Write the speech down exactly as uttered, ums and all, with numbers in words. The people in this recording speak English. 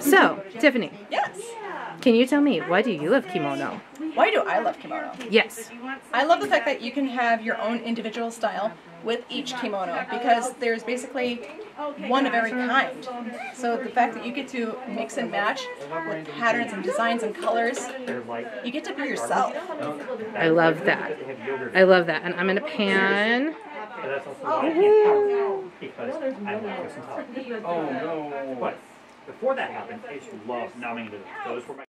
So, Tiffany. Yes. Can you tell me, why do you love kimono? Why do I love kimono? Yes. I love the fact that you can have your own individual style with each kimono because there's basically one of every kind. So the fact that you get to mix and match with patterns and designs and colors, you get to be yourself. I love that. I love that. And I'm in a pan. Oh no. But before that happened, I used to love numbing into those. Were my